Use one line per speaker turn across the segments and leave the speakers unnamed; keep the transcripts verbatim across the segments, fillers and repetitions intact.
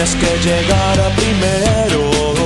tienes que llegar a primero,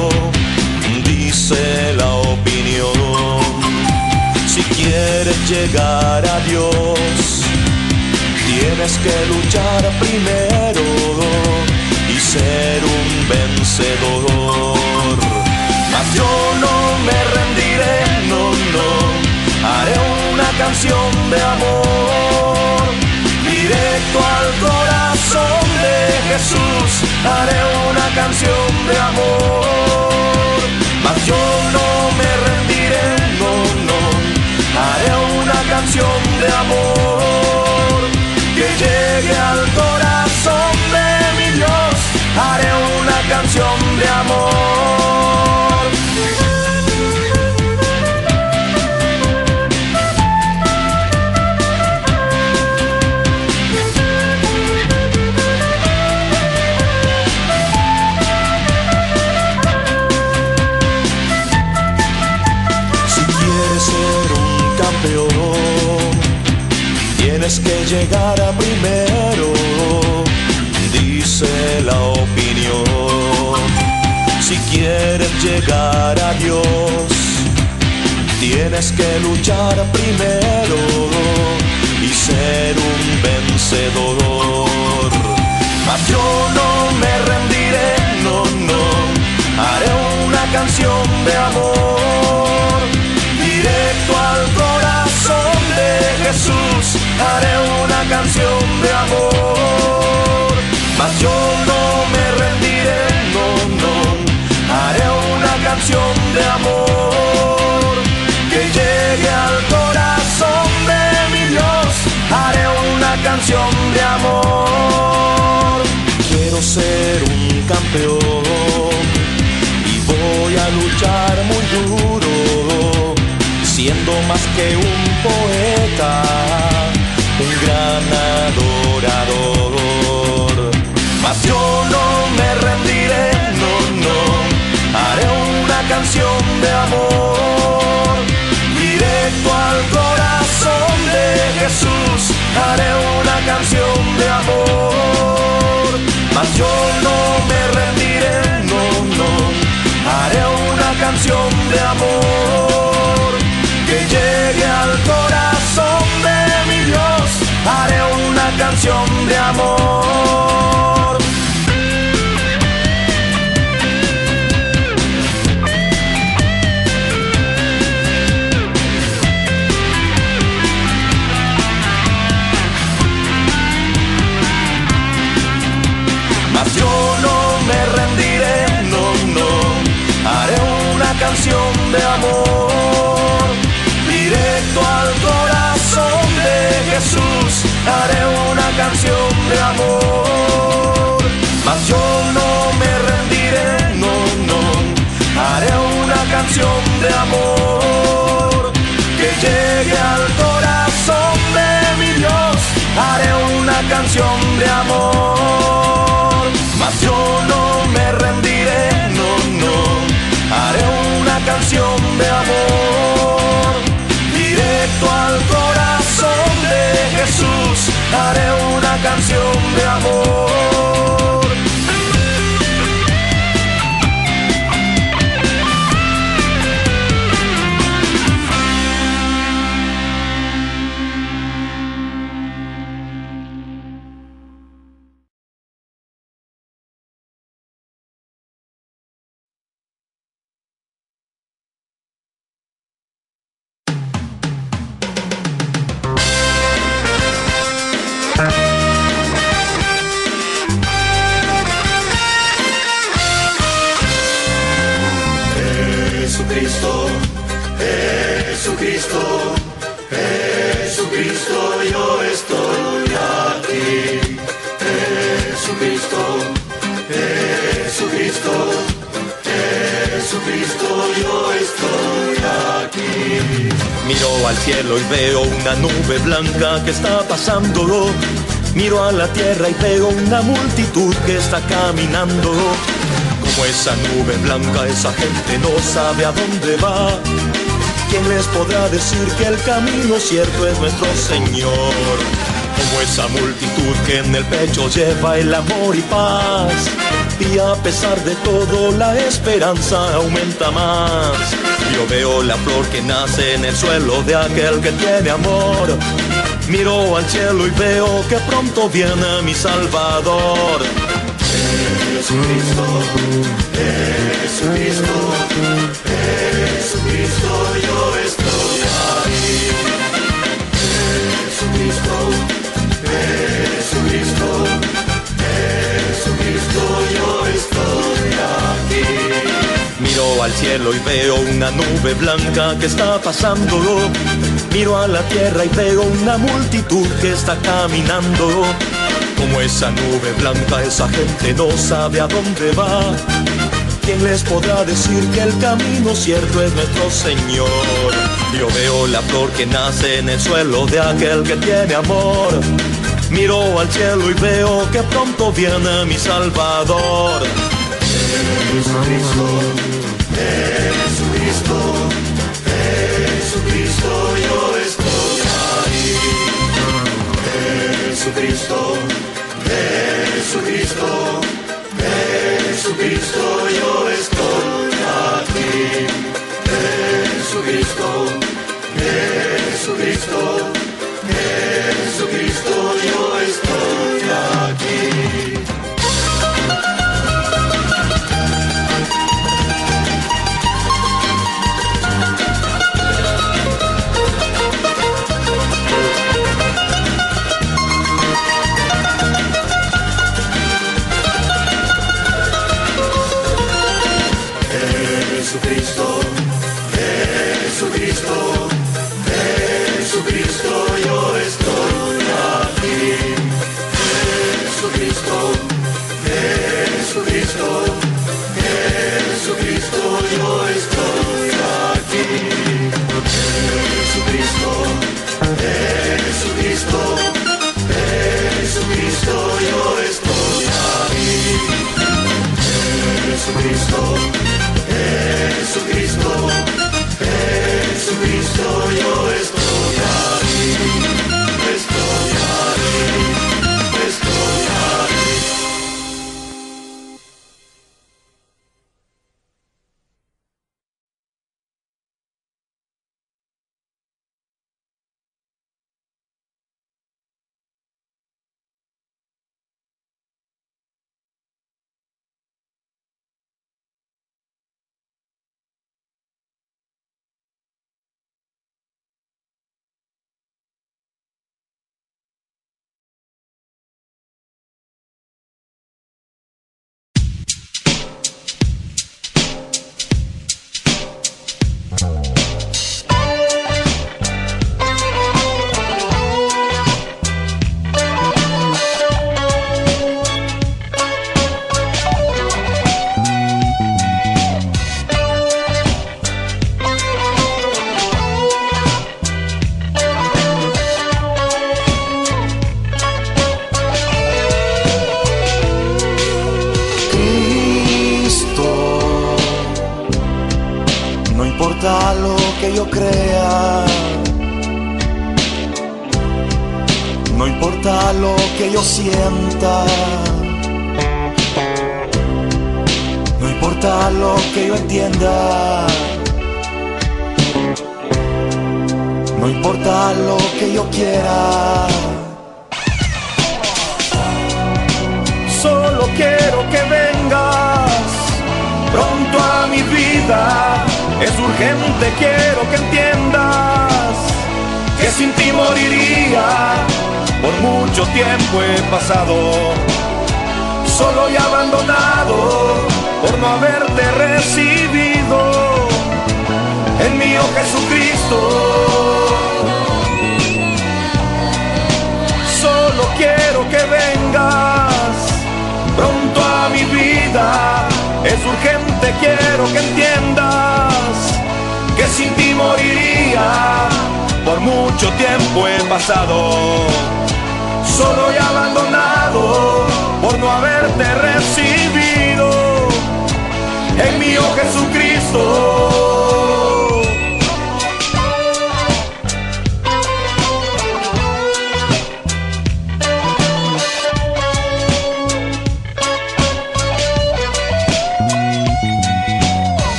dice la opinión. Si quieres llegar a Dios, tienes que luchar primero y ser un vencedor. Mas yo no me rendiré, no, no, haré una canción de amor, directo al corazón de Jesús, haré una canción de amor. Mas yo no me rendiré, no, no, haré una canción de amor, que llegue al corazón de mi Dios, haré una canción de amor. Tienes que llegar a primero, dice la opinión. Si quieres llegar a Dios, tienes que luchar primero y ser un vencedor. Mas yo no me rendiré, no, no, haré una canción de amor, directo al corazón de Jesús, haré una canción de amor. Mas yo no me rendiré, no, no, haré una canción de amor, que llegue al corazón de mi Dios, haré una canción de amor. Quiero ser un campeón y voy a luchar muy duro, siendo más que un poeta, un gran adorador. Mas yo no me rendiré, no, no, haré una canción de amor, directo al corazón de Jesús, haré una canción de amor. Mas yo no me rendiré, no, no, haré una canción de amor, que llegue al corazón de mi Dios, haré una canción de amor. Mas yo no me rendiré, no, no, haré una canción de amor, directo al corazón de Jesús, haré una canción de amor. Mas yo no me rendiré, no, no, haré una canción de amor, que llegue al corazón de mi Dios, haré una canción de amor. Mas yo no me rendiré, no, no, haré una canción de amor, directo al corazón de Jesús, haré una canción de amor.
Jesucristo, Jesucristo, Jesucristo, yo estoy aquí. Jesucristo, Jesucristo, Jesucristo, yo estoy aquí.
Miro al cielo y veo una nube blanca que está pasando. Miro a la tierra y veo una multitud que está caminando. Como esa nube blanca, esa gente no sabe a dónde va. ¿Quién les podrá decir que el camino cierto es nuestro Señor? Como esa multitud que en el pecho lleva el amor y paz. Y a pesar de todo la esperanza aumenta más. Yo veo la flor que nace en el suelo de aquel que tiene amor. Miro al cielo y veo que pronto viene mi Salvador.
Jesucristo, Jesucristo, Jesucristo, yo estoy aquí. Jesucristo, Jesucristo, Jesucristo, yo estoy aquí.
Miro al cielo y veo una nube blanca que está pasando. Miro a la tierra y veo una multitud que está caminando. Como esa nube blanca, esa gente no sabe a dónde va. ¿Quién les podrá decir que el camino cierto es nuestro Señor? Yo veo la flor que nace en el suelo de aquel que tiene amor. Miro al cielo y veo que pronto viene mi Salvador.
Jesucristo, Jesucristo, Jesucristo, yo estoy ahí. Jesucristo, Jesucristo, Jesucristo, yo estoy aquí. Jesucristo, Jesucristo, Jesucristo, yo estoy aquí. Jesucristo, Jesucristo, Jesucristo, yo estoy aquí. Jesucristo, Jesucristo, Jesucristo, yo estoy aquí. Jesucristo, Jesucristo, Jesucristo, yo estoy aquí. Jesucristo, Jesucristo, Jesucristo, yo estoy aquí, estoy aquí, estoy aquí.
Lo que yo crea, no importa lo que yo sienta, no importa lo que yo entienda, no importa lo que yo quiera. Solo quiero que vengas pronto a mi vida. Es urgente, quiero que entiendas que sin ti moriría. Por mucho tiempo he pasado solo y abandonado por no haberte recibido en mi oh Jesucristo. Solo quiero que vengas pronto a mi vida. Es urgente, quiero que entiendas que sin ti moriría. Por mucho tiempo he pasado solo y abandonado por no haberte recibido en mi oh Jesucristo.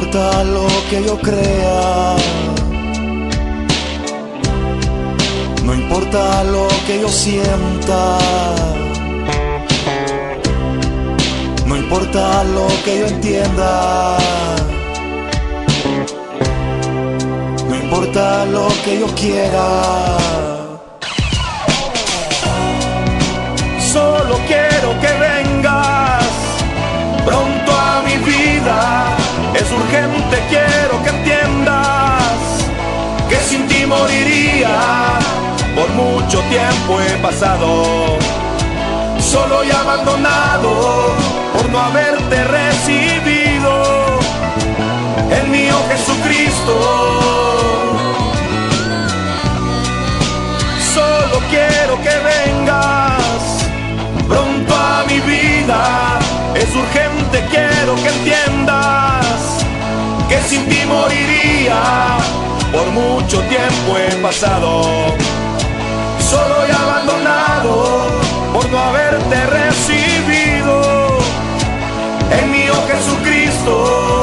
importa lo que yo crea, no importa lo que yo sienta, no importa lo que yo entienda, no importa lo que yo quiera. Solo quiero que vengas pronto a mi vida. Es urgente, quiero que entiendas que sin ti moriría. Por mucho tiempo he pasado solo y abandonado por no haberte recibido, el mío Jesucristo. Solo quiero que vengas pronto a mi vida. Es urgente, quiero que entiendas que sin ti moriría. Por mucho tiempo he pasado solo y abandonado por no haberte recibido, el mío Jesucristo.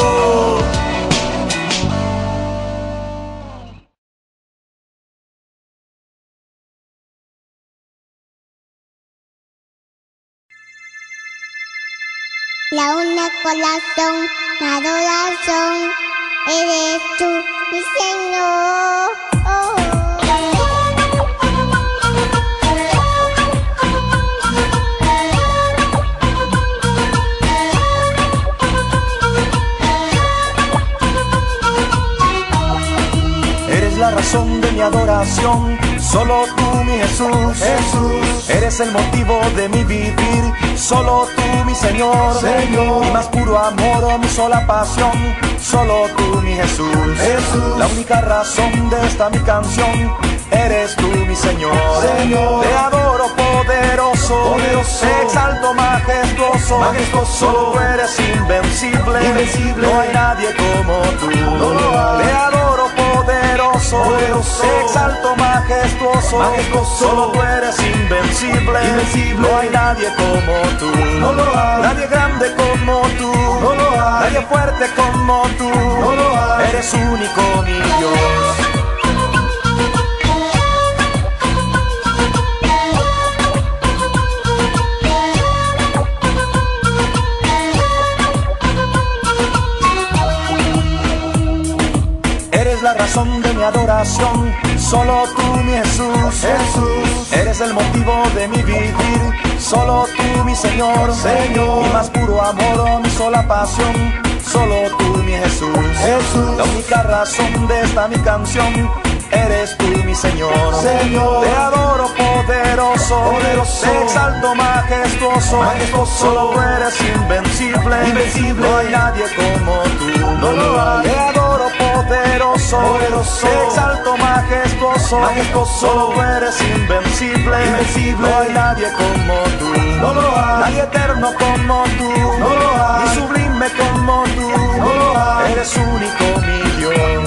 La una corazón, la adoración, eres tú, mi Señor. Oh.
Eres la razón de mi adoración, solo tú, mi Jesús. Jesús. Eres el motivo de mi vivir, solo tú, mi Señor. Señor. Mi más puro amor, mi sola pasión, solo tú, mi Jesús. Jesús. La única razón de esta mi canción, eres tú, mi Señor. Señor. Te adoro, poderoso, poderoso. Te exalto, majestuoso, majestuoso. Solo tú eres invencible, invencible. No hay nadie como tú. No lo hay. Te adoro, poderoso, poderoso. Te exalto, majestuoso, majestuoso. Solo tú eres invencible, invencible. No hay nadie como tú. No lo hay. Nadie grande como tú. No lo hay. Nadie fuerte como tú. No lo hay. Eres único, mi Dios. La razón de mi adoración, solo tú, mi Jesús. Jesús. Eres el motivo de mi vivir, solo tú, mi Señor. Señor. Mi más puro amor, mi sola pasión, solo tú, mi Jesús. Jesús. La única razón de esta mi canción, eres tú, mi Señor. Señor. Te adoro, poderoso, poderoso. Te exalto, majestuoso, majestuoso. Solo tú eres invencible, invencible. No hay nadie como tú. No lo hay. Te adoro, poderoso, poderoso. Te exalto, majestuoso, majestuoso. Solo tú eres invencible, invencible. No hay nadie como tú. No lo hay. Nadie eterno como tú. No lo hay. Ni sublime como tú. No lo hay. Eres único, mi Dios.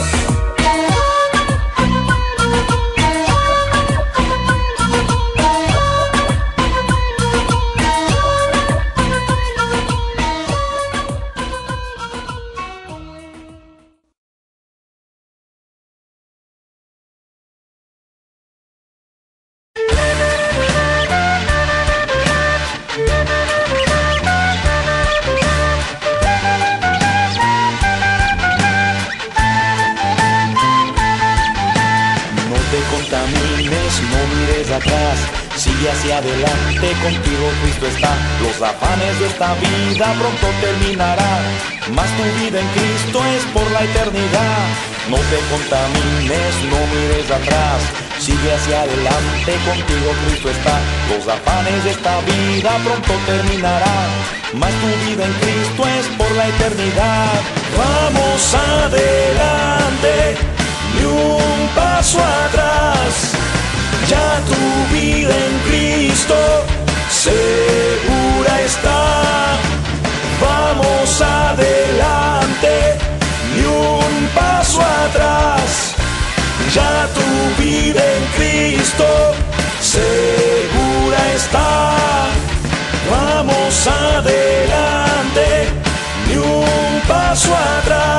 Atrás, sigue hacia adelante, contigo Cristo está. Los afanes de esta vida pronto terminará, mas tu vida en Cristo es por la eternidad. No te contamines, no mires atrás, sigue hacia adelante, contigo Cristo está. Los afanes de esta vida pronto terminará, mas tu vida en Cristo es por la eternidad. Vamos adelante, ni un paso atrás. Ya tu vida en Cristo segura está. Vamos adelante, ni un paso atrás. Ya tu vida en Cristo segura está. Vamos adelante, ni un paso atrás.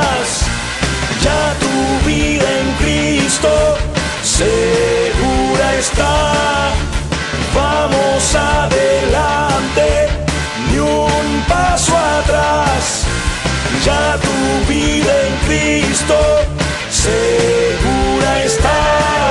vida en Cristo segura está.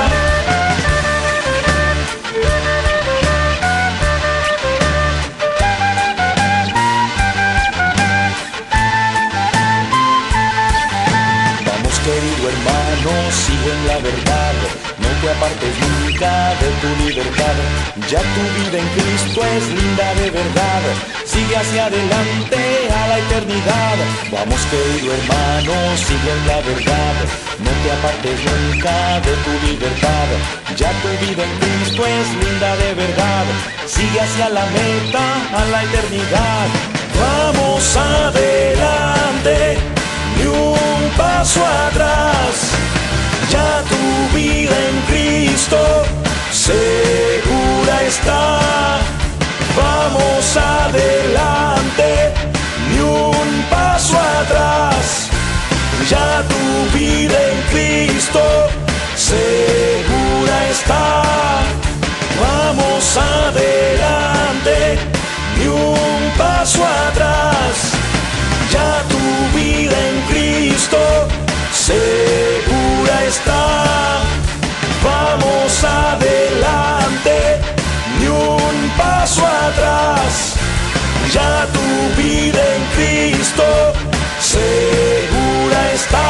Querido hermano, sigue en la verdad, no te apartes nunca de tu libertad. Ya tu vida en Cristo es linda de verdad, sigue hacia adelante a la eternidad. Vamos querido hermano, sigue en la verdad, no te apartes nunca de tu libertad. Ya tu vida en Cristo es linda de verdad, sigue hacia la meta, a la eternidad. Vamos adelante, ni un paso atrás, ya tu vida en Cristo segura está. Vamos adelante, ni un paso atrás, ya tu vida en Cristo segura está. Vamos adelante, ni un paso atrás, ya tu vida en Cristo segura está. Vamos adelante, ni un paso atrás, ya tu vida en Cristo segura está.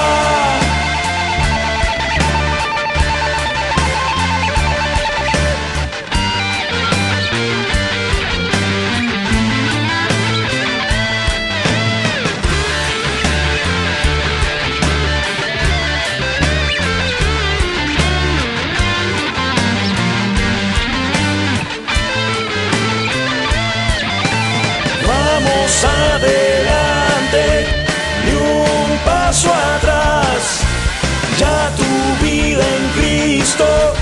Adelante, ni un paso atrás, ya tu vida en Cristo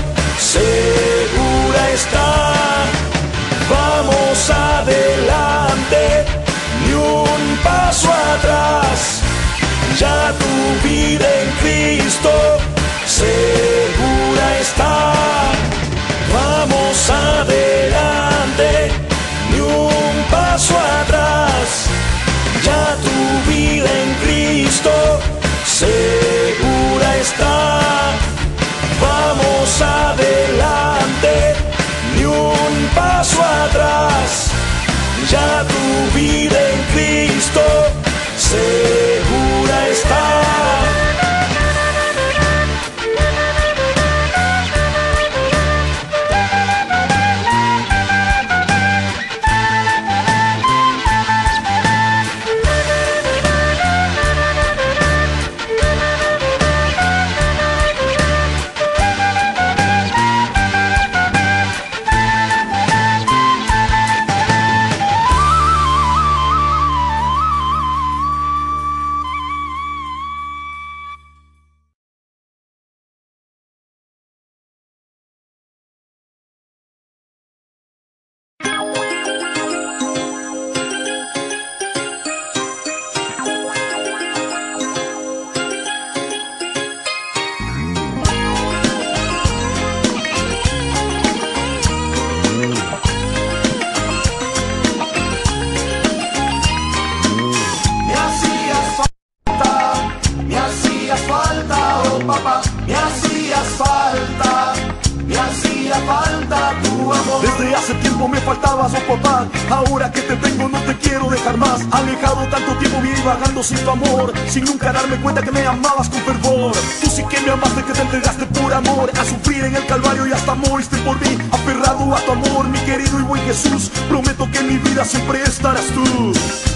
segura está. Vamos adelante, ni un paso atrás, ya tu vida en Cristo segura está. Vamos adelante, ni un paso atrás, ya tu vida en Cristo segura está. Vamos adelante, ni un paso atrás, ya tu vida en Cristo segura está.
Hace tiempo me faltabas, oh papá. Ahora que te tengo no te quiero dejar más. Alejado tanto tiempo viví vagando sin tu amor, sin nunca darme cuenta que me amabas con fervor. Tú sí que me amaste, que te entregaste por amor, a sufrir en el calvario y hasta moriste por mí. Aferrado a tu amor, mi querido y buen Jesús, prometo que en mi vida siempre estarás tú.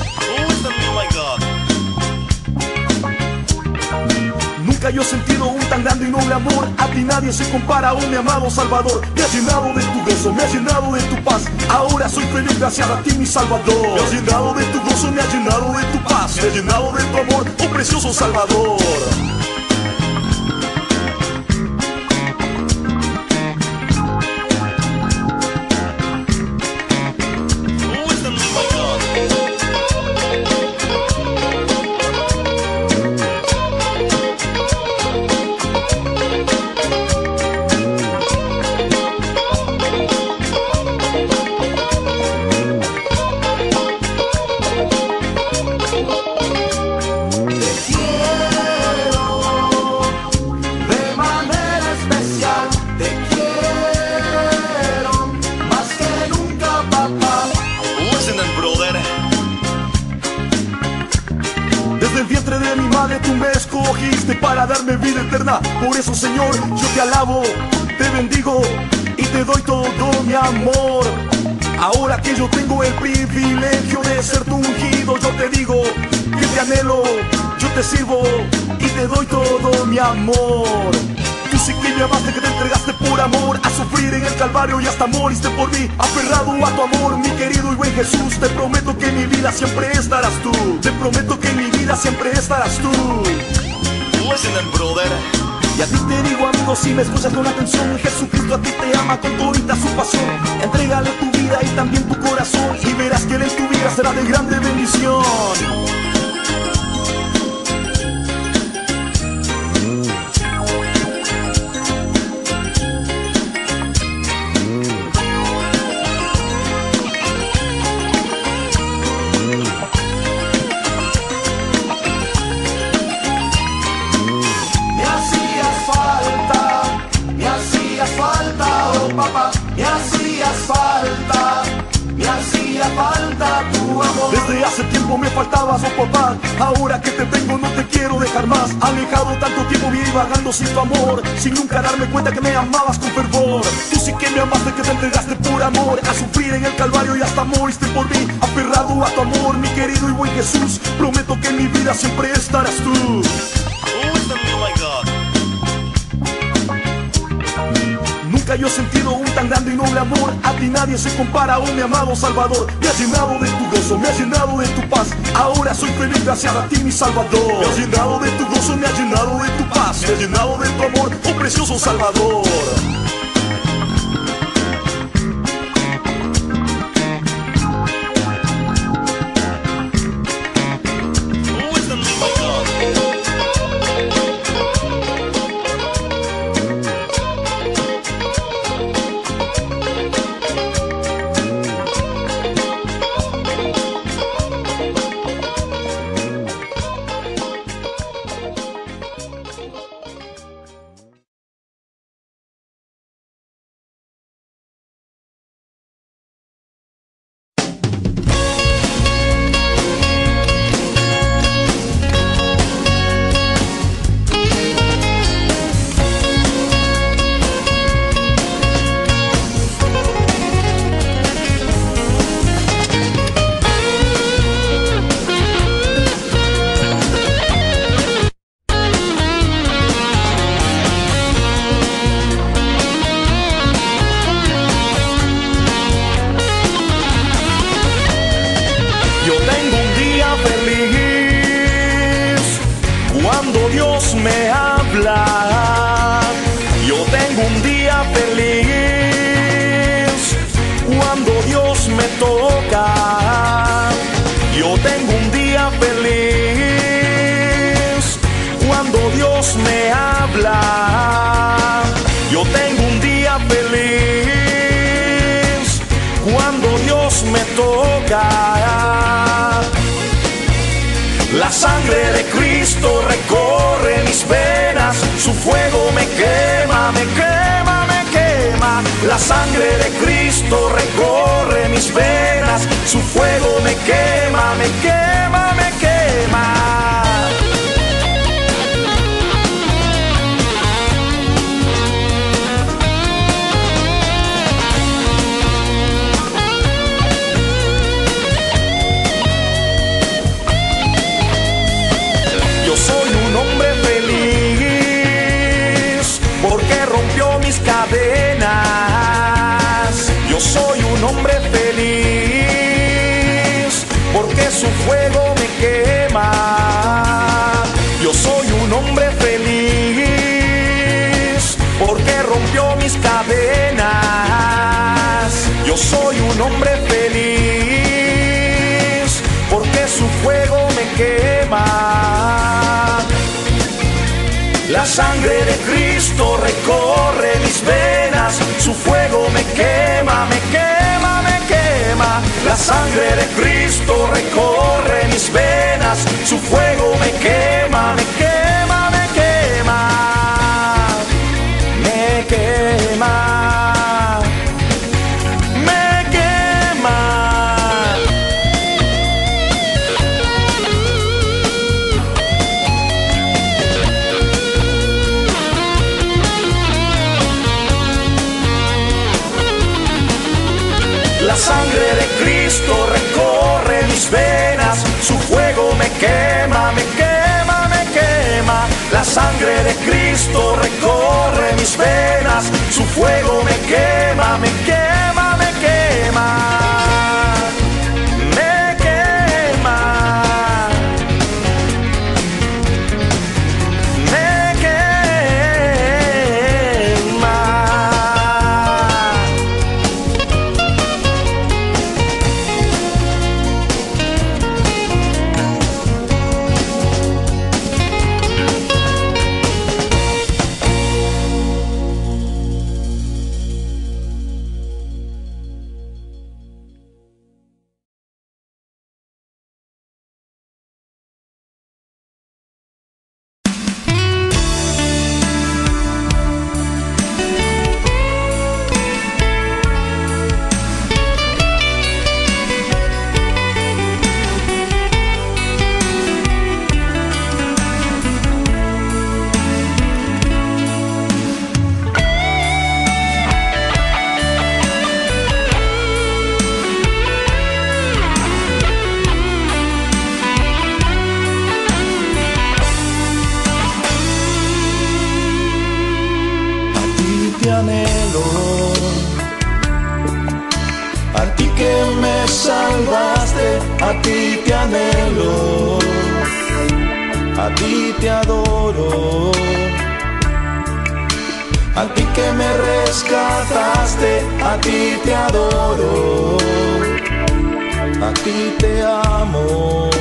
Nunca yo he sentido un tan grande y noble amor. A ti nadie se compara, oh mi amado Salvador. Me has llenado de tu gozo, me has llenado de tu paz. Ahora soy feliz gracias a ti, mi Salvador. Me has llenado de tu gozo, me has llenado de tu paz. Me has llenado de tu amor, oh precioso Salvador.
Quiero
vientre de mi madre tú me escogiste para darme vida eterna. Por eso, Señor, yo te alabo, te bendigo y te doy todo mi amor. Ahora que yo tengo el privilegio de ser tu ungido, yo te digo que te anhelo, yo te sirvo y te doy todo mi amor. Tú sí que me amaste, que te entregaste por amor a sufrir en el Calvario y hasta moriste por mí. Aferrado a tu amor, mi querido y buen Jesús, te prometo que en mi vida siempre estarás tú. Te prometo que en mi vida siempre estarás tú.
Listen, brother.
Y a ti te digo, amigo, si me escuchas con atención, Jesucristo a ti te ama con todita su pasión. Entrégale tu vida y también tu corazón y verás que Él en tu vida será de grande bendición.
Me hacías falta, me hacía falta tu amor.
Desde hace tiempo me faltabas, oh papá. Ahora que te tengo no te quiero dejar más. Alejado tanto tiempo viví vagando sin tu amor, sin nunca darme cuenta que me amabas con fervor. Tú sí que me amaste, que te entregaste por amor a sufrir en el Calvario y hasta moriste por mí. Aferrado a tu amor, mi querido y buen Jesús, prometo que en mi vida siempre estarás tú. Nunca yo he sentido un tan grande y noble amor. A ti nadie se compara, oh mi amado Salvador. Me has llenado de tu gozo, me has llenado de tu paz. Ahora soy feliz gracias a ti, mi Salvador. Me has llenado de tu gozo, me has llenado de tu paz. Me has llenado de tu amor, oh precioso Salvador.
Me habla. Yo tengo un día feliz cuando Dios me toca. Yo tengo un día feliz cuando Dios me habla. Yo tengo un día feliz cuando Dios me toca. La sangre de Cristo recorre mis venas, su fuego me quema, me quema, me quema. La sangre de Cristo recorre mis venas, su fuego me quema, me quema, me quema. Yo soy un hombre feliz porque rompió mis cadenas. Yo soy un hombre feliz porque su fuego me quema. Yo soy un hombre feliz porque rompió mis cadenas. Yo soy un hombre feliz porque su fuego me quema. La sangre de Cristo recorre mis venas, su fuego me quema, me quema, me quema. La sangre de Cristo recorre mis venas, su fuego me quema, me quema, me quema, me quema, me quema. Cristo recorre mis venas, su fuego me quema, me quema, me quema. La sangre de Cristo recorre mis venas, su fuego me quema, me quema, me quema.
A ti te anhelo, a ti te adoro, a ti que me rescataste, a ti te adoro, a ti te amo,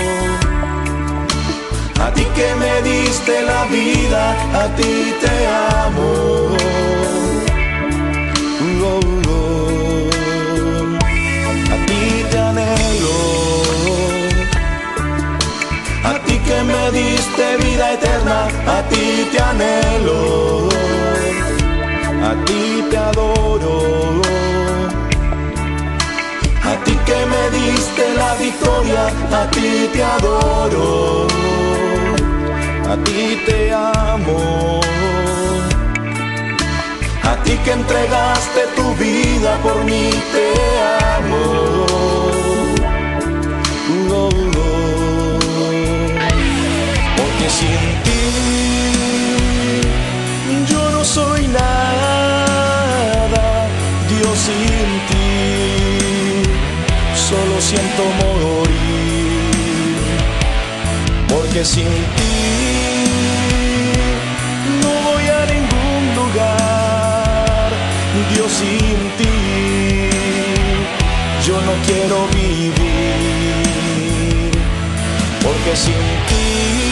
a ti que me diste la vida, a ti te amo. Oh, oh. A ti te anhelo, a ti que me diste vida eterna, a ti te anhelo, a ti te adoro, a ti que me diste la victoria, a ti te adoro, a ti te amo, a ti que entregaste tu vida por mí, te amo. Oh, oh. Porque sin ti yo no soy nada, Dios, sin ti solo siento morir. Porque sin ti no voy a ningún lugar, Dios, sin ti yo no quiero vivir. Porque sin ti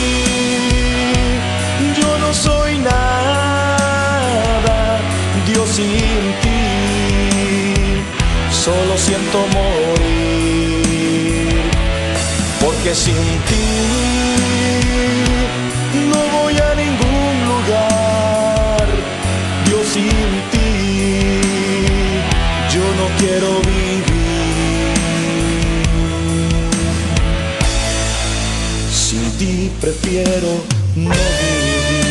yo no soy nada, Dios, sin ti solo siento morir. Porque sin ti no voy a ningún lugar, Dios, sin ti yo no quiero vivir. Sin ti prefiero no vivir.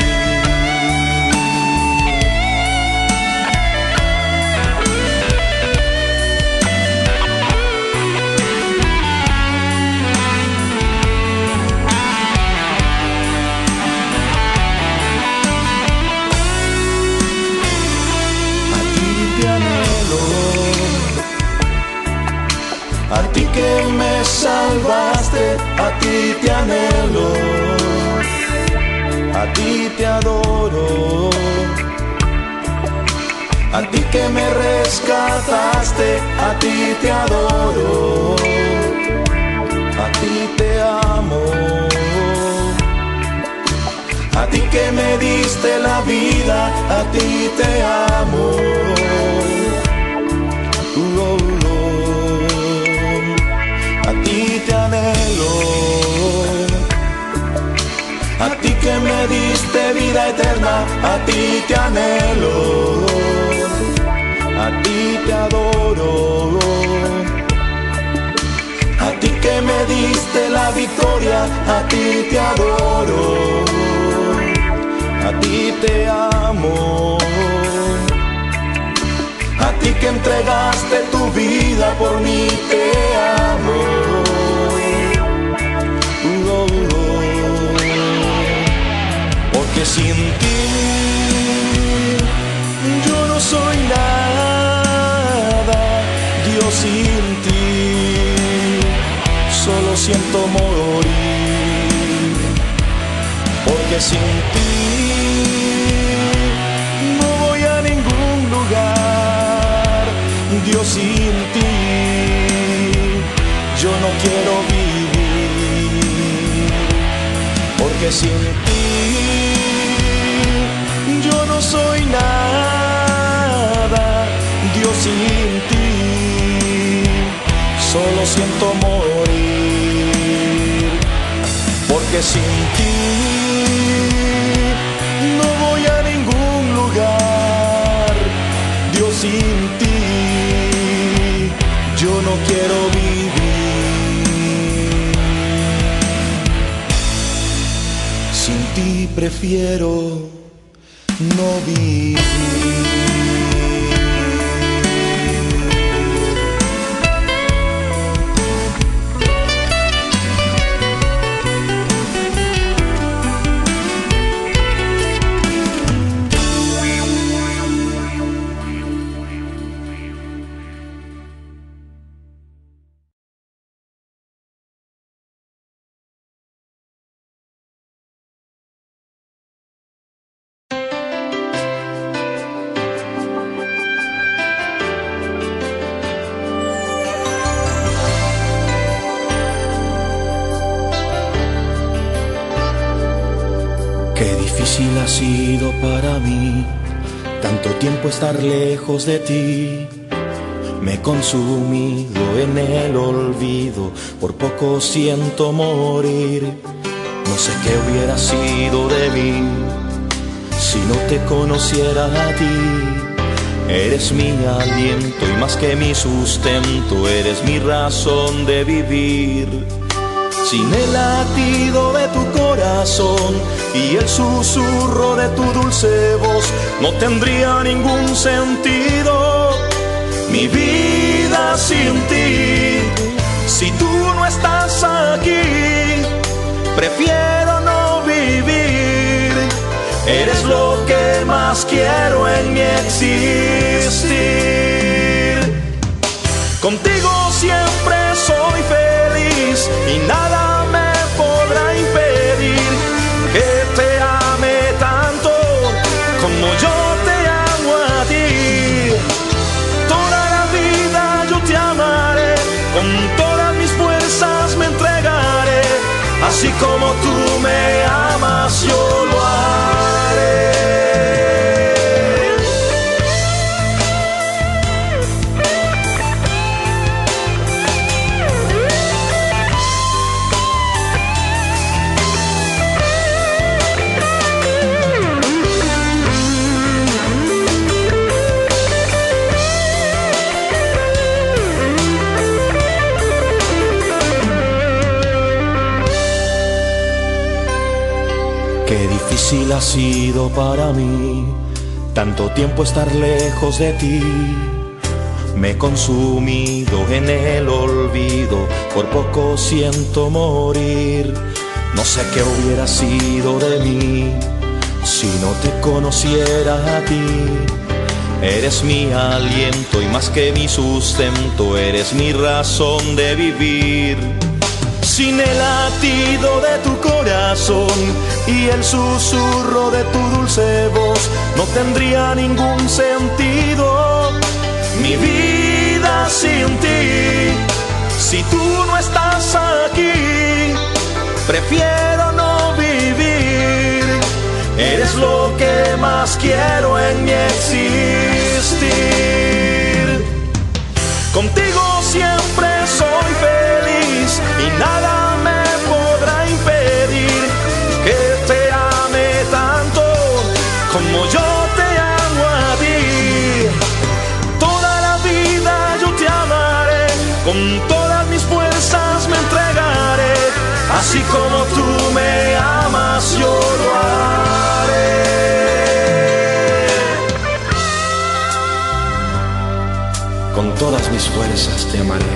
A ti que me salvaste, a ti te anhelo, a ti te adoro, a ti que me rescataste, a ti te adoro, a ti te amo, a ti que me diste la vida, a ti te amo. Oh, oh. A ti te anhelo, a ti que me diste vida eterna, a ti te anhelo, a ti te adoro, a ti que me diste la victoria, a ti te adoro, a ti te amo, a ti
que entregaste tu vida por mí, te amo. Oh, oh. Porque sin ti yo no soy nada, Dios, sin ti solo siento morir. Porque sin ti no voy a ningún lugar, Dios, sin ti yo no quiero vivir. Porque sin ti yo no soy nada, Dios, sin ti solo siento morir. Porque sin ti no voy a ningún lugar, Dios, sin ti yo no quiero vivir. Sin ti prefiero no vivir. Qué difícil ha sido para mí tanto tiempo estar lejos de ti. Me he consumido en el olvido, por poco siento morir. No sé qué hubiera sido de mí si no te conociera a ti. Eres mi aliento y más que mi sustento, eres mi razón de vivir. Sin el latido de tu corazón y el susurro de tu dulce voz, no tendría ningún sentido mi vida sin ti. Si tú no estás aquí, prefiero no vivir. Eres lo que más quiero en mi existir. Contigo siempre soy feliz y nada me podrá impedir que te ame tanto como yo te amo a ti. Toda la vida yo te amaré, con todas mis fuerzas me entregaré. Así como tú me amas, yo lo haré. Qué difícil ha sido para mí tanto tiempo estar lejos de ti. Me he consumido en el olvido, por poco siento morir. No sé qué hubiera sido de mí si no te conociera a ti. Eres mi aliento y más que mi sustento, eres mi razón de vivir. Sin el latido de tu corazón y el susurro de tu dulce voz, no tendría ningún sentido mi vida sin ti. Si tú no estás aquí, prefiero no vivir. Eres lo que más quiero en mi existir. Contigo siempre soy feliz y nada me podrá impedir que te ame tanto como yo te amo a ti. Toda la vida yo te amaré, con todas mis fuerzas me entregaré. Así como tú me amas, yo lo haré. todas mis fuerzas te amaré.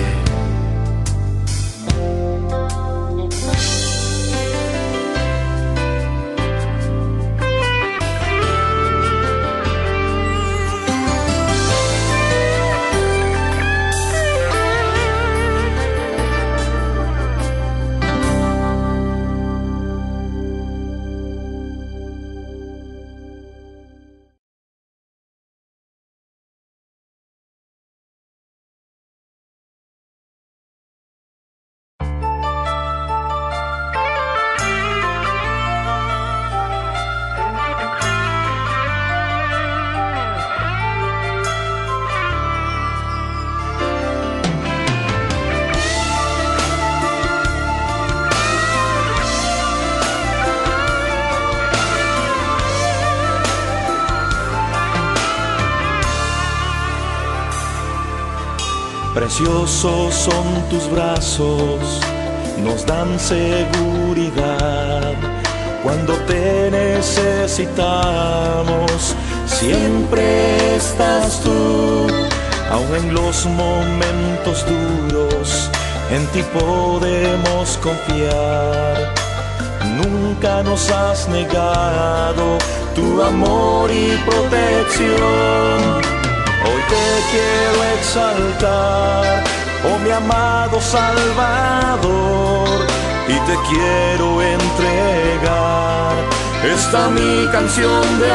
Preciosos son tus brazos, nos dan seguridad. Cuando te necesitamos, siempre estás tú. Aun en los momentos duros, en ti podemos confiar. Nunca nos has negado tu amor y protección. Hoy te quiero exaltar, oh mi amado Salvador, y te quiero entregar esta mi canción de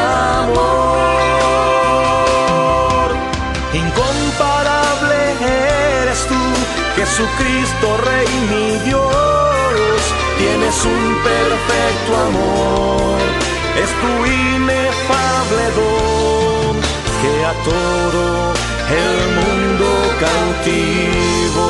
amor. Incomparable eres tú, Jesucristo, Rey mi Dios, tienes un perfecto amor, es tu inefable don, que a todo el mundo cautivo.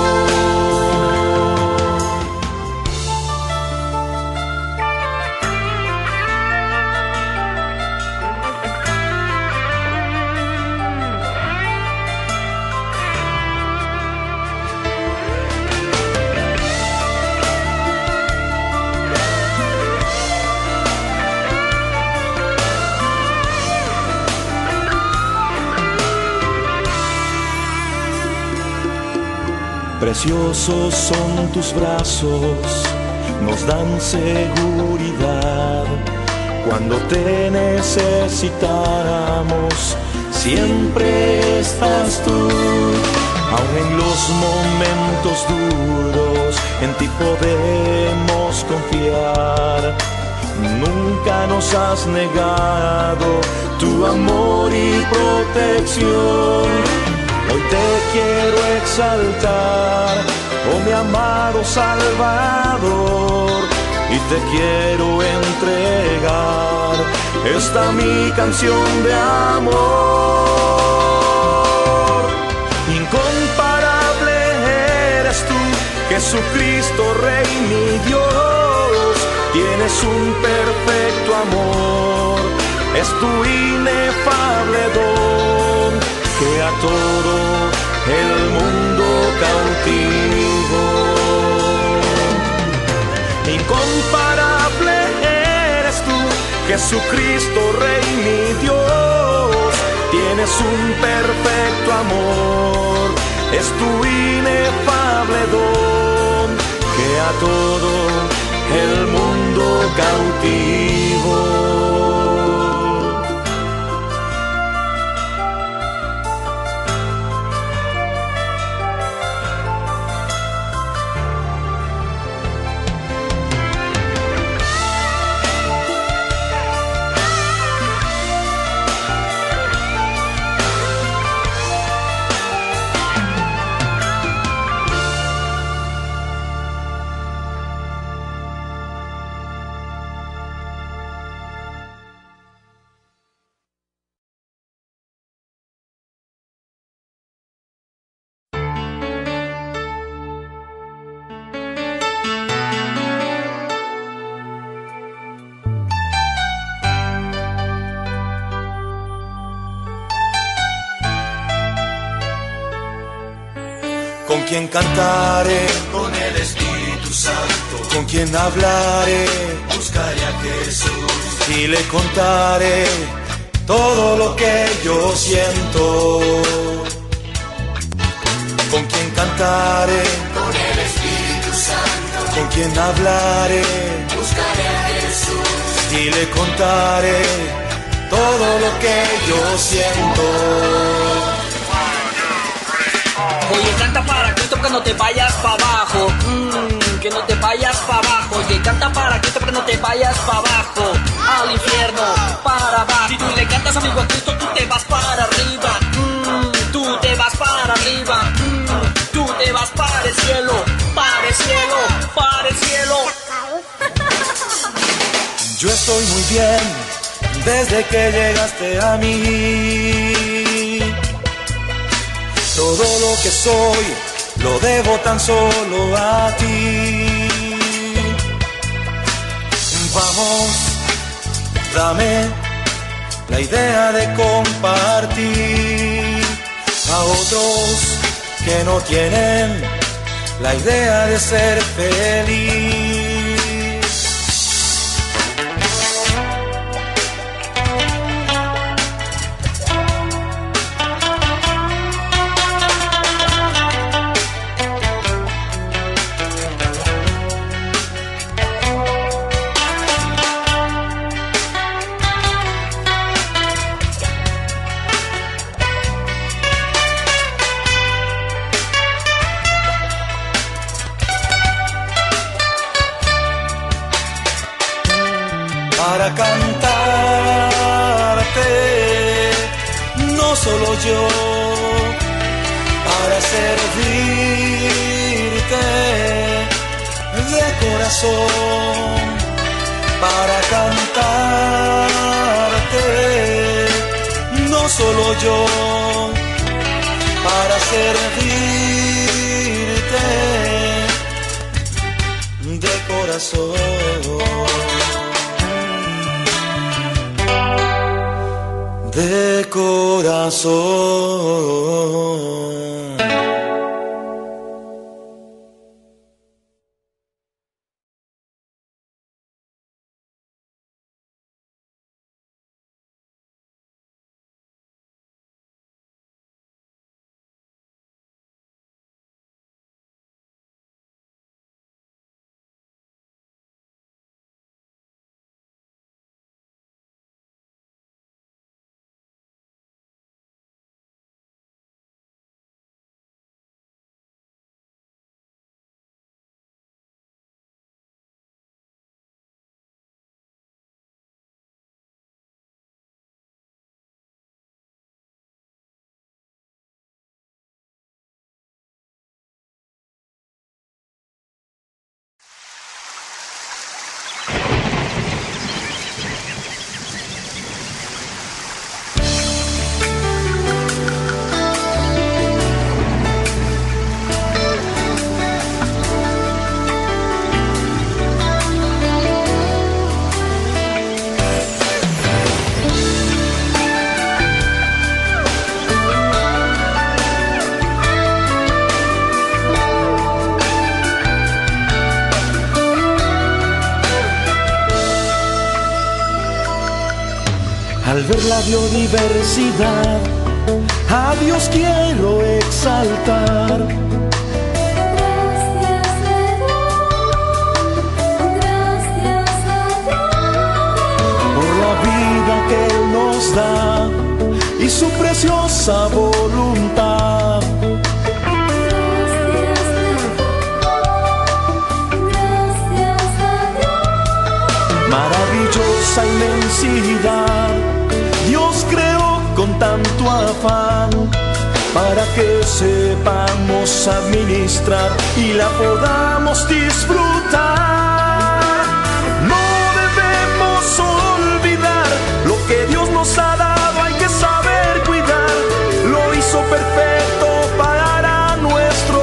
Preciosos son tus brazos, nos dan seguridad. Cuando te necesitamos, siempre estás tú. Aun en los momentos duros, en ti podemos confiar. Nunca nos has negado tu amor y protección. Hoy te quiero exaltar, oh mi amado Salvador, y te quiero entregar esta mi canción de amor. Incomparable eres tú, Jesucristo, Rey mi Dios, tienes un perfecto amor, es tu inefable don, que a todo el mundo cautivo. Incomparable eres tú, Jesucristo, Rey mi Dios, tienes un perfecto amor, es tu inefable don, que a todo el mundo cautivo.
Con quien cantaré,
con el Espíritu Santo,
con quien hablaré,
buscaré a Jesús
y le contaré todo lo que yo siento.
con quien cantaré,
con el Espíritu Santo,
con quien hablaré,
buscaré a Jesús
y le contaré todo lo que yo siento.
Oye, canta para Cristo que no te vayas para abajo, mm, que no te vayas para abajo. Oye, canta para Cristo que no te vayas para abajo, al infierno, para abajo. Si tú le cantas, amigo, a Cristo, tú te vas para arriba, mm, tú te vas para arriba, mm, tú te vas para el cielo, para el cielo, para el cielo.
Yo estoy muy bien desde que llegaste a mí. Todo lo que soy lo debo tan solo a ti. Vamos, dame la idea de compartir a otros que no tienen la idea de ser feliz. Para cantarte, no solo yo, para servirte de corazón, para cantarte, no solo yo, para servirte de corazón. De corazón.
Al ver la biodiversidad, a Dios quiero exaltar.
Gracias le doy, gracias a Dios
Por la vida que Él nos da y su preciosa voluntad.
Gracias le doy, gracias a Dios.
Maravillosa inmensidad Dios creó con tanto afán, para que sepamos administrar y la podamos disfrutar. No debemos olvidar lo que Dios nos ha dado, hay que saber cuidar. Lo hizo perfecto para nuestro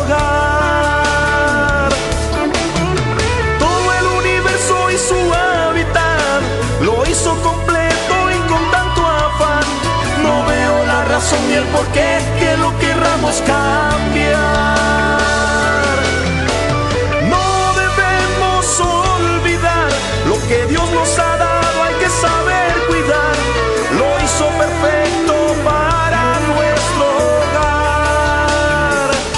hogar. Todo el universo y su hábitat lo hizo completo y con tanto afán. No veo la razón ni el porqué que lo querramos cambiar. No debemos olvidar lo que Dios nos ha dado, hay que saber cuidar. Lo hizo perfecto para nuestro hogar.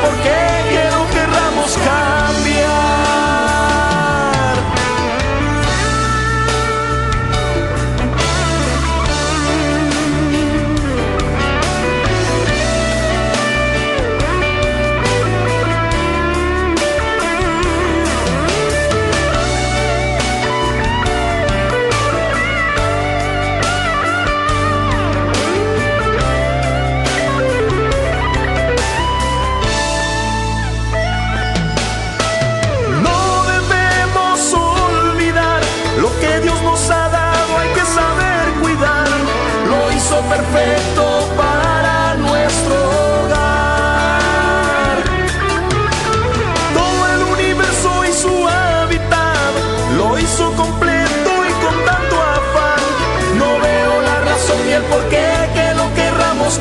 por qué que no querramos cambiar. Perfecto para nuestro hogar. Todo el universo y su hábitat lo hizo completo y con tanto afán. No veo la razón ni el porqué que lo querramos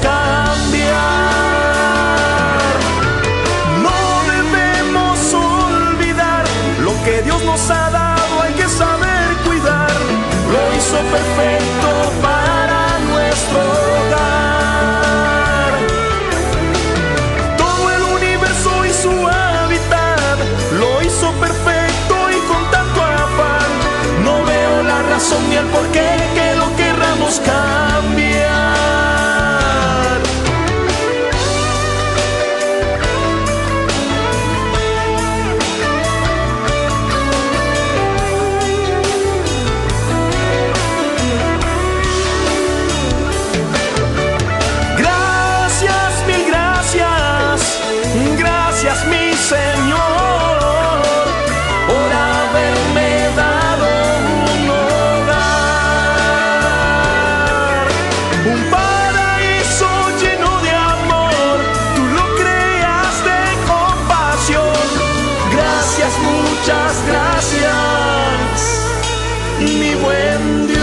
cambiar. No debemos olvidar lo que Dios nos ha dado, hay que saber cuidar. Lo hizo perfecto para nuestro hogar. Todo el universo y su hábitat lo hizo perfecto y con tanto afán. No veo la razón ni el porqué que lo querramos cambiar. Gracias mi Señor por haberme dado un hogar, un paraíso lleno de amor. Tú lo creaste con pasión. Gracias, muchas gracias, mi buen Dios.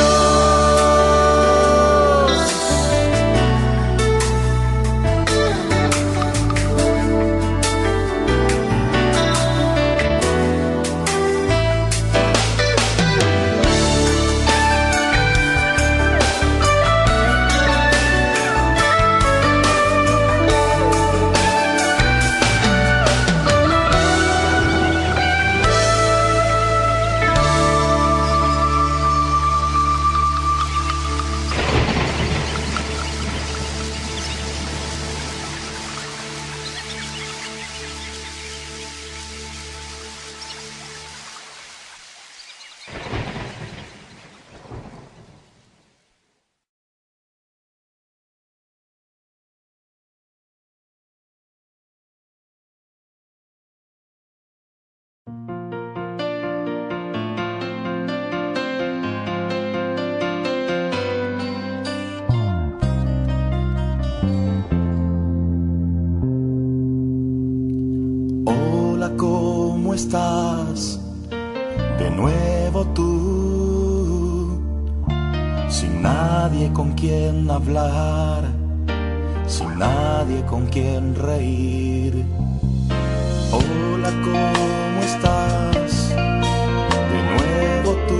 ¿Cómo estás? De nuevo tú, sin nadie con quien hablar, sin nadie con quien reír. Hola, ¿cómo estás? De nuevo tú,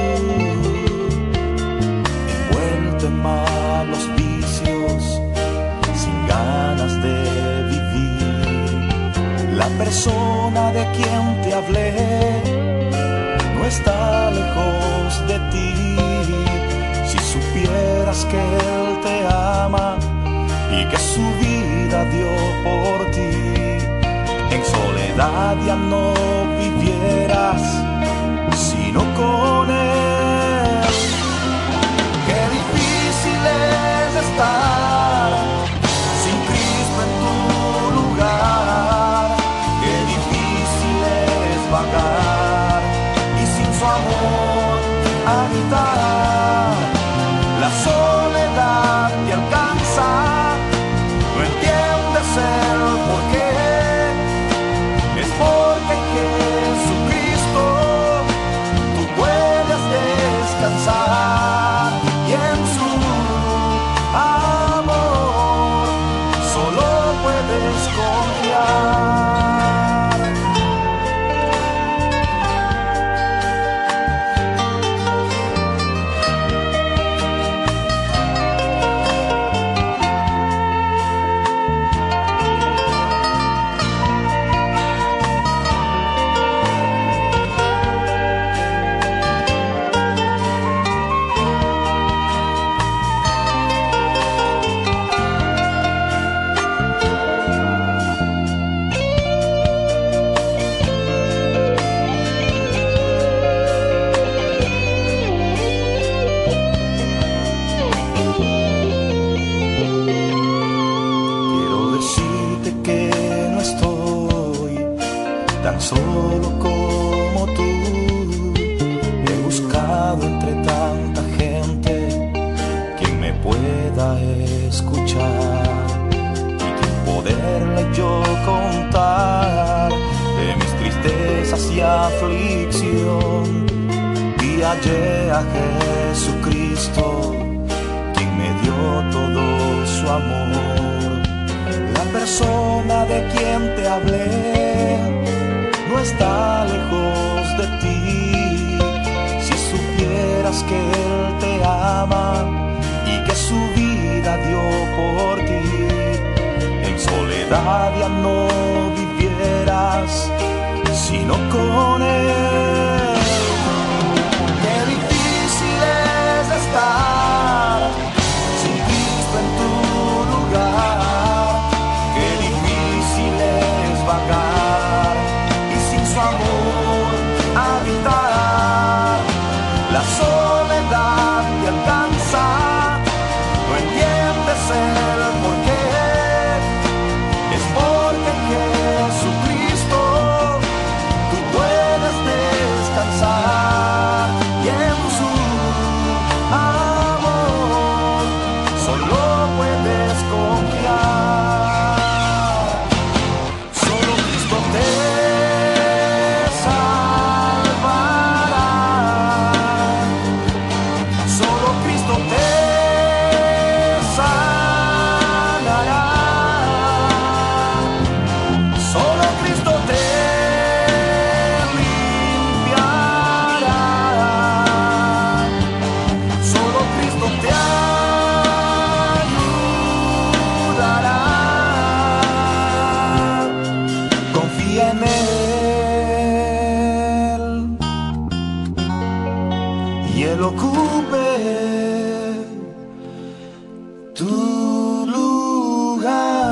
envuelto en malos vicios, sin ganas de vivir. La persona de quien te hablé no está lejos de ti. Si supieras que Él te ama y que su vida dio por ti, en soledad ya no vivieras, sino con Él. Qué difícil es estar sin Cristo en tu lugar. Qué difícil es vagar y sin su amor habitar. La soledad te alcanza, no entiendes el porqué. Es porque tan solo como tú. He buscado entre tanta gente quien me pueda escuchar y poderle yo contar de mis tristezas y aflicción. Y hallé a Jesucristo, quien me dio todo su amor. La persona de quien te hablé no está lejos de ti. Si supieras que Él te ama y que su vida dio por ti, en soledad ya no vivieras, sino con Él. Qué difícil es estar sin Cristo en tu lugar. Qué difícil es vagar y sin su amor habitar. La soledad te alcanza, no entiendes el porqué. Es porque en Jesucristo tú puedes descansar, y en su amor solo puedes confiar. Solo Cristo te salvará. Solo Cristo te sanará. Solo Cristo te limpiará. Solo Cristo te ayudará. Confía en Él y Él ocupe tu lugar.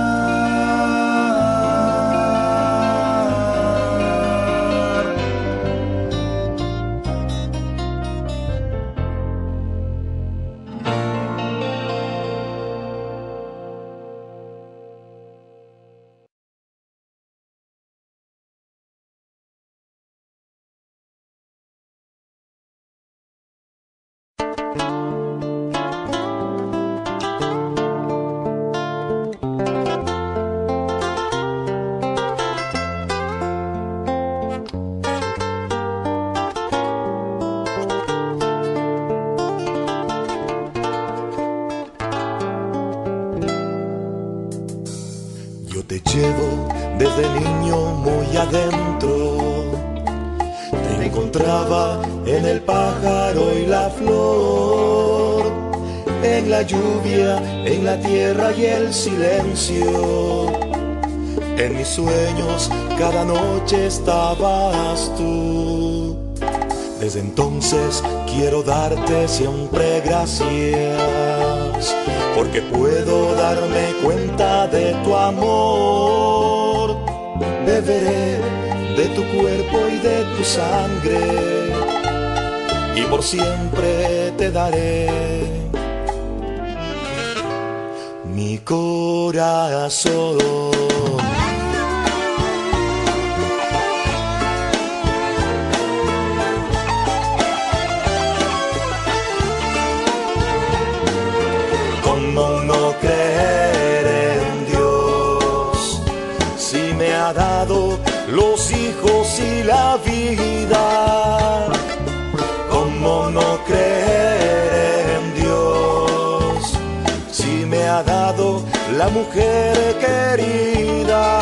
Yo te llevo desde niño muy adentro. Te encontraba en el pájaro y la flor, en la lluvia, en la tierra y el silencio. En mis sueños cada noche estabas tú. Desde entonces quiero darte siempre gracias, porque puedo darme cuenta de tu amor. Beberé de tu cuerpo y de tu sangre, y por siempre te daré mi corazón. ¿Cómo no creer en Dios si me ha dado los hijos y la vida? ¿Cómo no creer en Dios si me ha dado la mujer querida?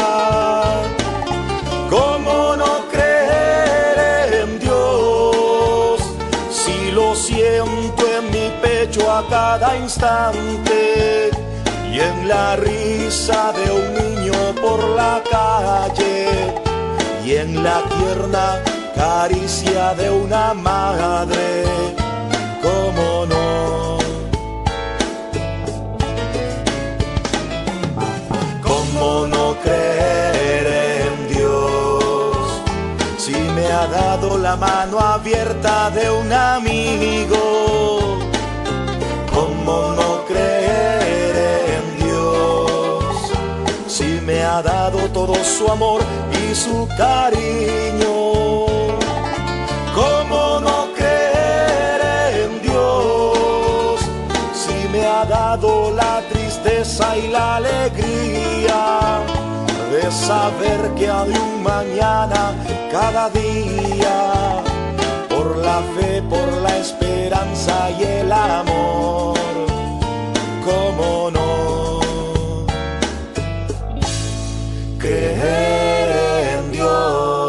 ¿Cómo no creer en Dios si lo siento en mi pecho a cada instante, y en la risa de un niño por la calle, y en la tierna caricia de una madre? ¿Cómo no? ¿Cómo no creer en Dios si me ha dado la mano abierta de un amigo? ¿Cómo no creer en Dios si me ha ha dado todo su amor y su cariño. ¿Cómo no creer en Dios si me ha dado la tristeza y la alegría de saber que hay un mañana cada día? Por la fe, por la esperanza y el amor, ¿cómo no creer en Dios?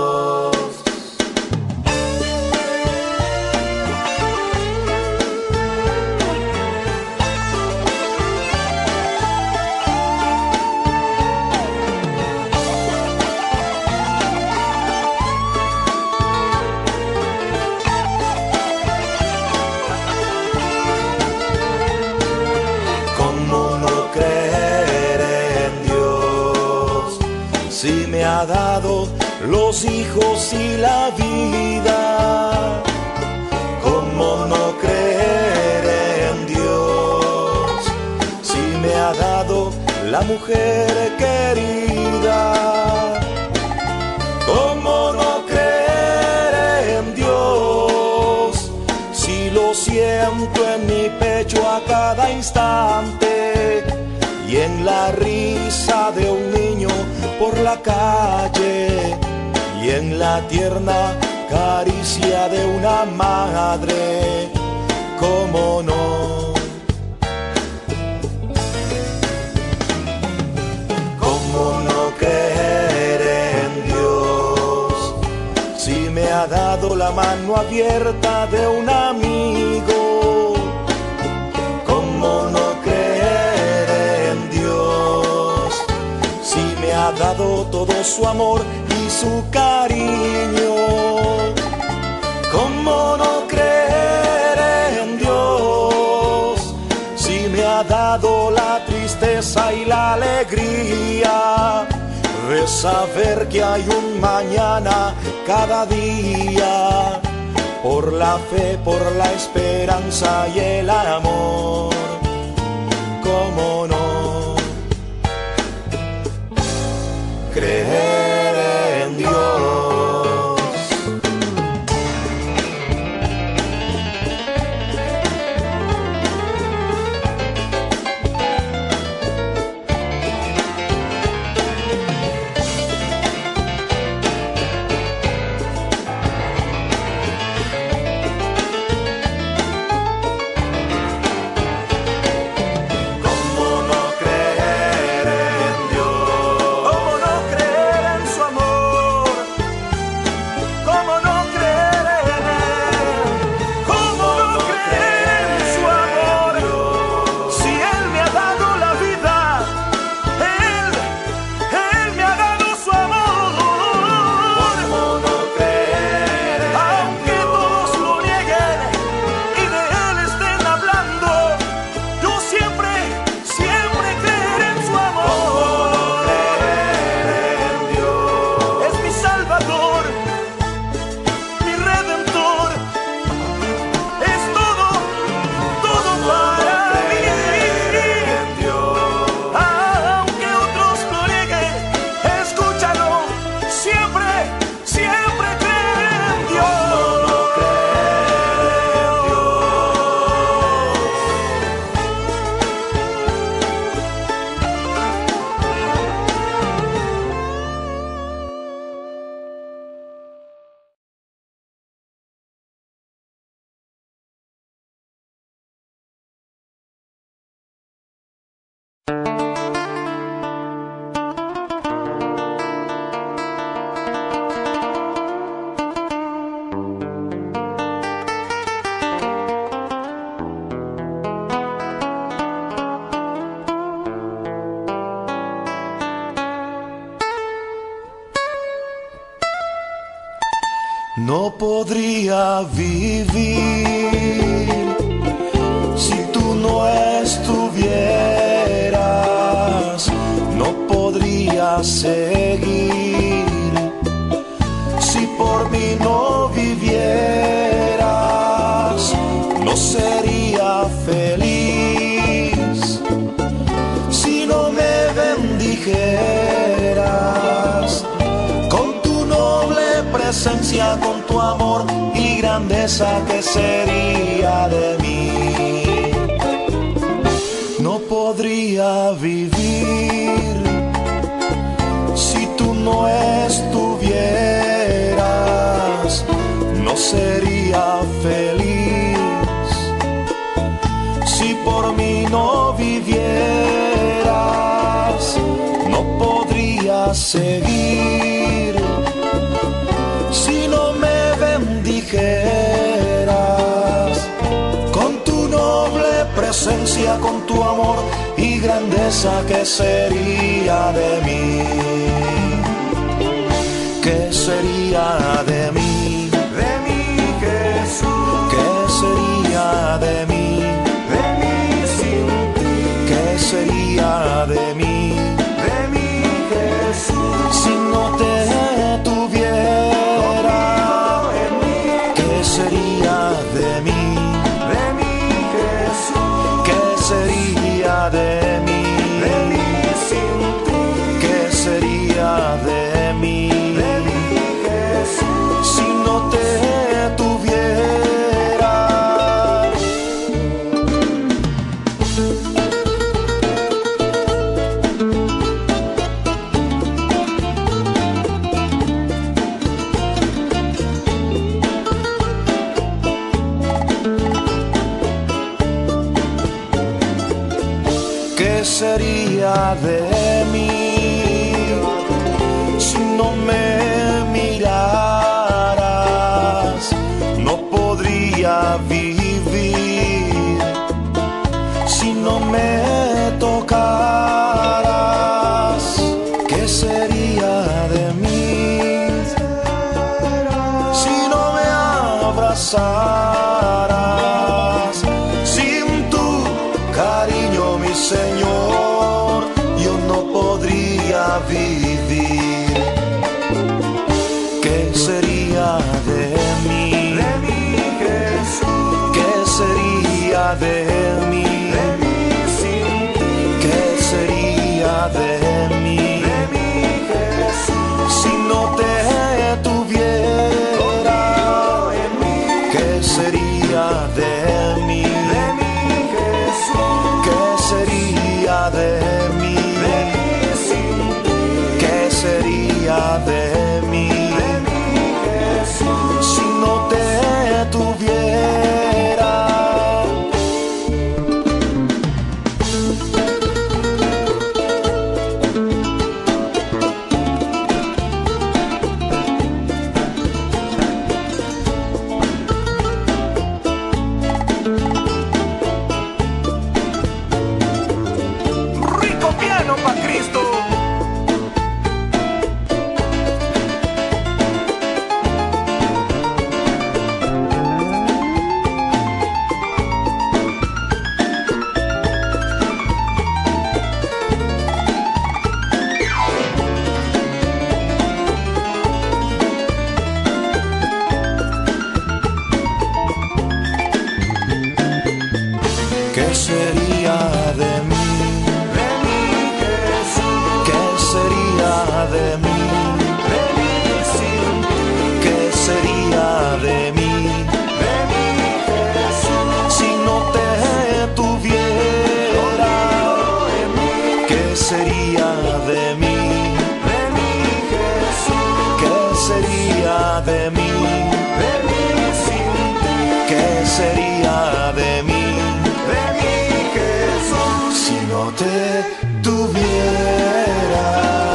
Si me ha dado los hijos y la vida, ¿cómo no creer en Dios? Si me ha dado la mujer querida, ¿cómo no creer en Dios? Si lo siento en mi pecho a cada instante y en la risa de un niño por la calle y en la tierna caricia de una madre, ¿cómo no? ¿Cómo no creer en Dios si me ha dado la mano abierta de un amigo? ¿Cómo no creer en Dios si me ha dado todo su amor y su cariño? ¿Cómo no creer en Dios si me ha dado la tristeza y la alegría de saber que hay un mañana cada día? Por la fe, por la esperanza y el amor, ¿cómo no creer en Dios? No podría vivir si tú no estuvieras, no podría seguir si por mí no vivieras, no sería feliz si no me bendijeras. presencia, con tu amor y grandeza, ¿qué sería de mí? No podría vivir si tú no estuvieras, no sería feliz si por mí no vivieras, no podría seguir si no me bendijeras con tu noble presencia, con tu amor y grandeza, ¿qué sería de mí? ¿Qué sería de mí?
De mí, Jesús.
¿Qué sería de mí?
De mí sin ti.
¿Qué sería de mí?
De mí, Jesús.
Si no te tuviera, ¿qué sería de mí?
De mí, Jesús.
¿Qué sería de mí?
De mí sin ti.
¿Qué sería de mí?
De mí, Jesús.
Si no te tuviera. ¿Qué sería de mí si no me miraras? No podría vivir si no me tocaras. ¿Qué sería de mí si no me abrazaras? Sin tu cariño, mi Señor, yo no podría vivir. ¿Qué sería de mí?
De mí, Jesús.
¿Qué sería de mí?
De mí sin ti.
¿Qué sería de mí?
De mí, Jesús.
Si no te tuviera,
En mí.
¿qué sería de mí?
De mí, Jesús.
¿Qué sería de mí?
De mí sin ti.
¿Qué sería de mí?
De mí, Jesús.
Si no te tuviera.
Rico piano pa' Cristo.
¿Qué sería de mí?
De mí, Jesús.
¿Qué sería de mí?
De mí sin ti.
¿Qué sería de mí?
De mí, Jesús.
Si no te tuviera,
En mí.
¿qué sería de mí?
De mí, Jesús.
¿Qué sería de mí?
De mí sin ti.
¿Qué sería de mí?
De mí, Jesús.
Si no te tuviera.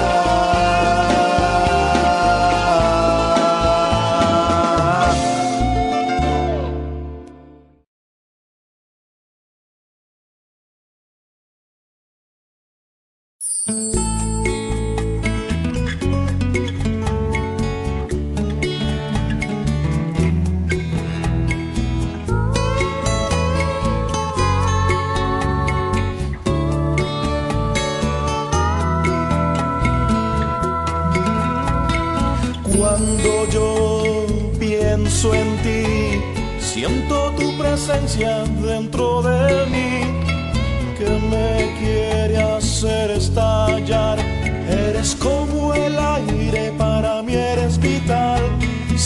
Cuando yo pienso en ti, siento tu presencia dentro de mí, que me quiere hacer estallar. Eres como el aire, para mí eres vital.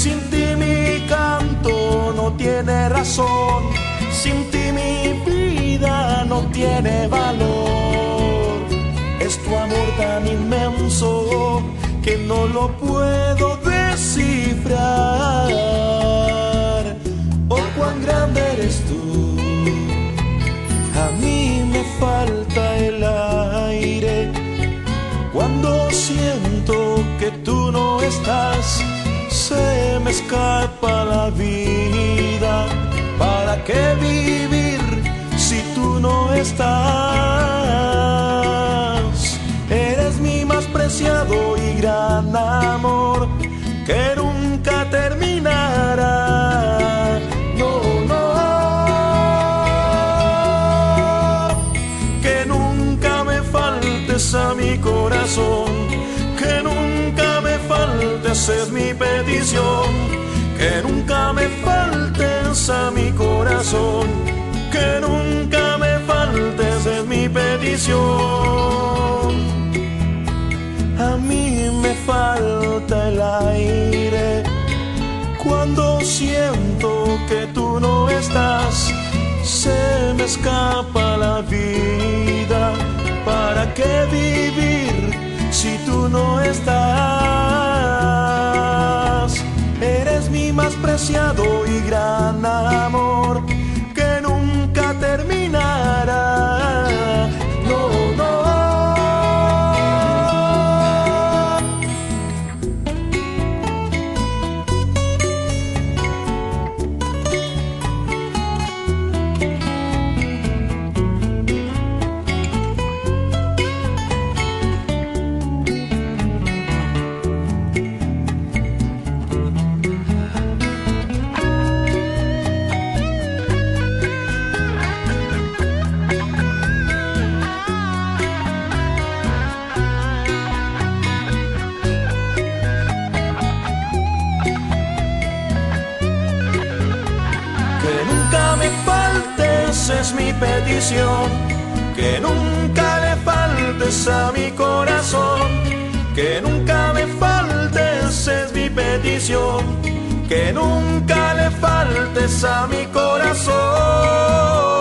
tiene valor. Es tu amor tan inmenso que no lo puedo descifrar. Oh, cuán grande eres tú. A mí me falta el aire cuando siento que tú no estás. Se me escapa la vida. ¿Para qué vivir si tú no estás? Eres mi más preciado y gran amor que nunca terminará. No, no, que nunca me faltes a mi corazón, que nunca me faltes es mi petición. Que nunca me faltes a mi corazón, que nunca me faltes es mi petición. A mí me falta el aire cuando siento que tú no estás. Se me escapa la vida. ¿Para qué vivir si tú no estás? Eres mi más preciado y gran amor que nunca terminará. No, no. Es mi petición, que nunca le faltes a mi corazón, que nunca me faltes es mi petición, que nunca le faltes a mi corazón.